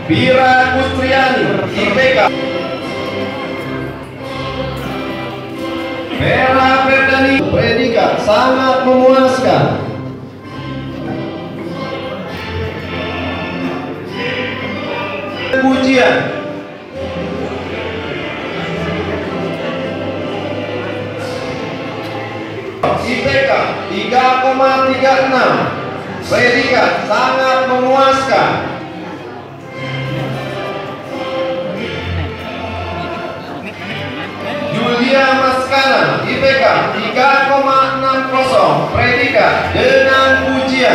Bira Kustriani, IPK. Vera Ferdani, predikat sangat memuaskan. Pujian. IPK 3,36, predikat sangat memuaskan. Julia Maskana, IPK 3,60, predikat dengan pujian.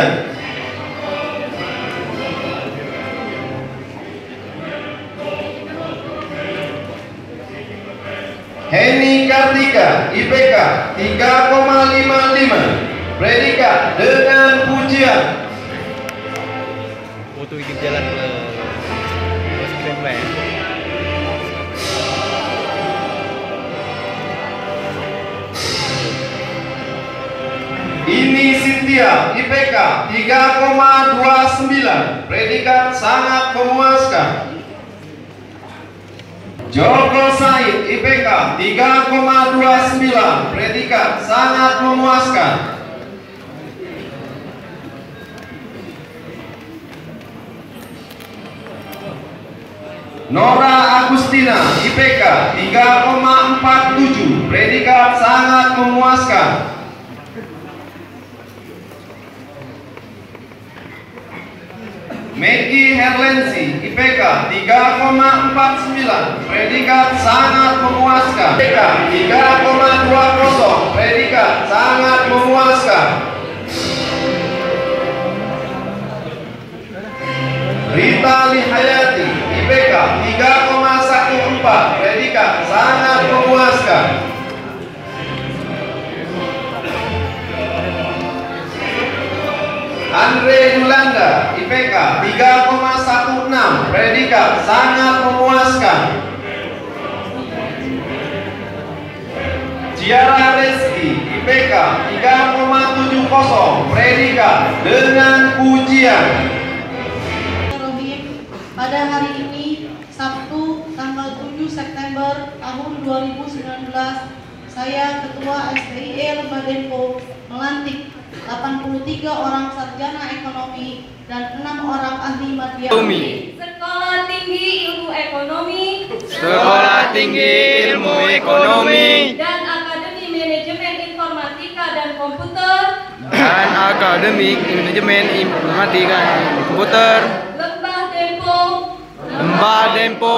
Heni Kartika, IPK 3,55, predikat dengan pujian. Foto di jalan ke Skrenway. Ini Cynthia, IPK 3,29, predikat sangat memuaskan. Joko Said, IPK 3,29, predikat sangat memuaskan. Nora Agustina, IPK 3,47, predikat sangat memuaskan. Maggie Herlensi, IPK 3,49, predikat sangat memuaskan. IPK 3,20, predikat sangat memuaskan. Rita Lihayati, IPK 3,14, predikat sangat memuaskan. Andre Yulanda, IPK 3,16, predikat sangat memuaskan. Ciara Reski, IPK 3,70, predikat dengan pujian. Pada hari ini, Sabtu, tanggal 7 September tahun 2019, saya Ketua STIE Lembadenpo melantik 83 orang sarjana ekonomi dan 6 orang ahli media. Sekolah Tinggi Ilmu Ekonomi. Sekolah Tinggi Ilmu Ekonomi Dan Akademi Manajemen Informatika dan Komputer. dan Akademi Manajemen Informatika dan Komputer. Lembah Dempo. Lembah Dempo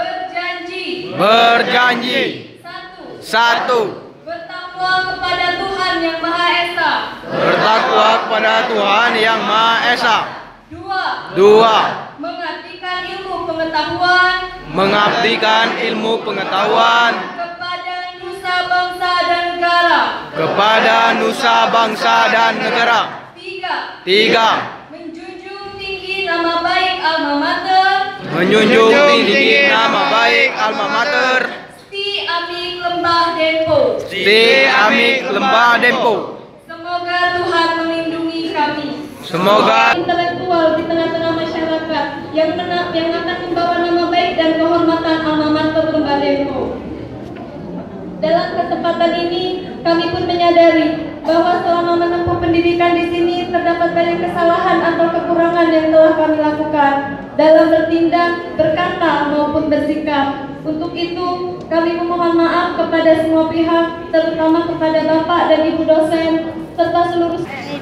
berjanji. Satu. Bertakwa kepada Tuhan Yang Maha Esa. Bertakwa kepada Tuhan Yang Maha Esa. Dua. Mengabdikan ilmu pengetahuan. Mengabdikan ilmu pengetahuan Kepada nusa bangsa dan negara. kepada nusa bangsa dan negara. Tiga. Menjunjung tinggi nama baik alma mater. Menjunjung tinggi nama baik alma mater Sti Amik Lembah Dempo. Sti Amik Lembah Dempo. Semoga Tuhan melindungi kami. Semoga Intelektual di tengah-tengah masyarakat yang akan membawa nama baik dan kehormatan alma mater Lembah Dempo. Dalam kesempatan ini, kami pun menyadari bahwa selama menempuh pendidikan di sini terdapat banyak kesalahan atau kekurangan yang telah kami lakukan dalam bertindak, berkata maupun bersikap. Untuk itu, kami memohon maaf kepada semua pihak, terutama kepada Bapak dan Ibu dosen serta seluruh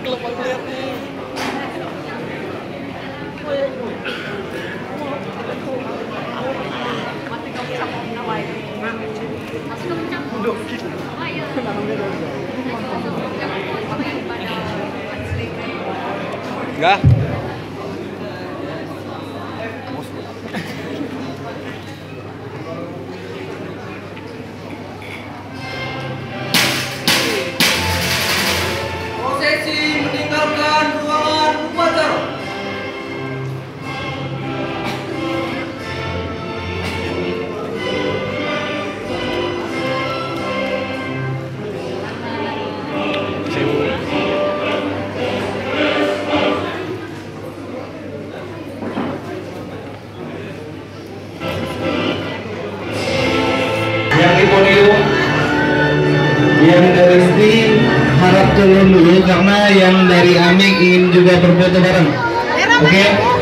enggak. Prosesi meninggalkan ruangan upacara. turun dulu karena yang dari Amik ingin juga berfoto bareng. Oke?